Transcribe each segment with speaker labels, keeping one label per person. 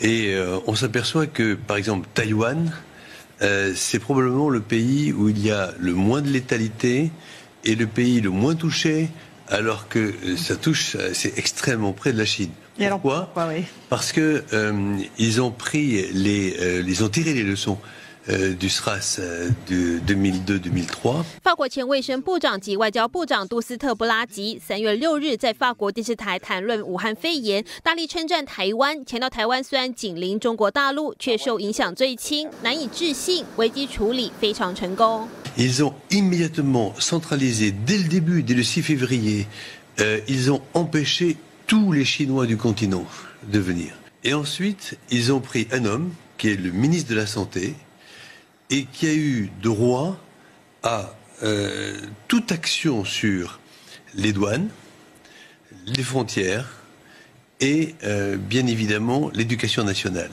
Speaker 1: Et on s'aperçoit que, par exemple, Taïwan, c'est probablement le pays où il y a le moins de létalité et le pays le moins touché, alors que ça touche, c'est extrêmement près de la Chine. Pourquoi? Parce que ils ont tiré les leçons du SRAS 2002-2003。
Speaker 2: 法国前卫生部长及外交部长杜斯特布拉吉3月6日在法国电视台谈论武汉肺炎，大力称赞台湾，强调台湾虽然紧邻中国大陆，却受影响最轻，难以置信，危机处理非常成功。
Speaker 1: Ils ont immédiatement centralisé dès le début, dès le 6 février, ils ont empêché tous les Chinois du continent de venir. Et ensuite, ils ont pris un homme qui est le ministre de la Santé et qui a eu droit à toute action sur les douanes, les frontières et bien évidemment l'éducation nationale.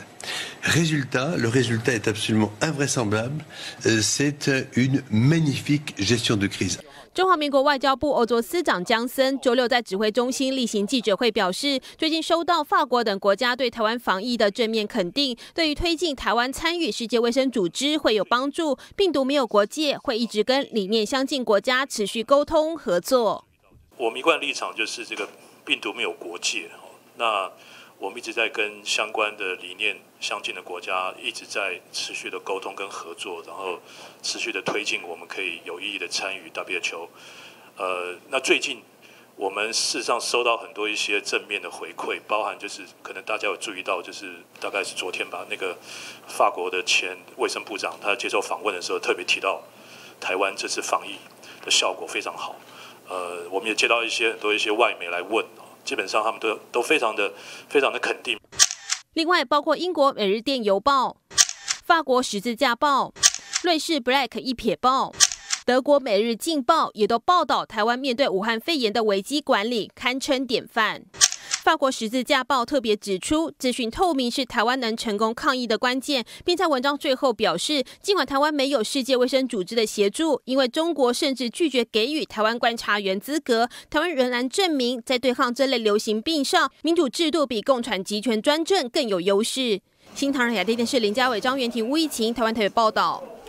Speaker 1: Le résultat est absolument invraisemblable. C'est une magnifique gestion de crise.
Speaker 2: 中华民国外交部欧洲司长江森周六在指挥中心例行记者会表示，最近收到法国等国家对台湾防疫的正面肯定，对于推进台湾参与世界卫生组织会有帮助。病毒没有国界，会一直跟理念相近国家持续沟通合作。
Speaker 3: 我们一贯立场就是这个病毒没有国界，那我们一直在跟相关的理念相近的国家一直在持续的沟通跟合作，然后持续的推进我们可以有意义的参与 WHO。那最近我们事实上收到很多一些正面的回馈，包含就是可能大家有注意到，就是大概是昨天吧，那个法国的前卫生部长他接受访问的时候特别提到，台湾这次防疫的效果非常好。我们也接到很多一些外媒来问。基本上他们都非常的肯定。
Speaker 2: 另外，包括英国《每日电邮报》、法国《十字架报》、瑞士《Black 一撇报》、德国《每日镜报》也都报道台湾面对武汉肺炎的危机管理堪称典范。法国《十字架报》特别指出，资讯透明是台湾能成功抗疫的关键，并在文章最后表示，尽管台湾没有世界卫生组织的协助，因为中国甚至拒绝给予台湾观察员资格，台湾仍然证明在对抗这类流行病上，民主制度比共产集权专政更有优势。新唐人亚太电视林家伟、张元婷、吴怡晴，台湾台北报道。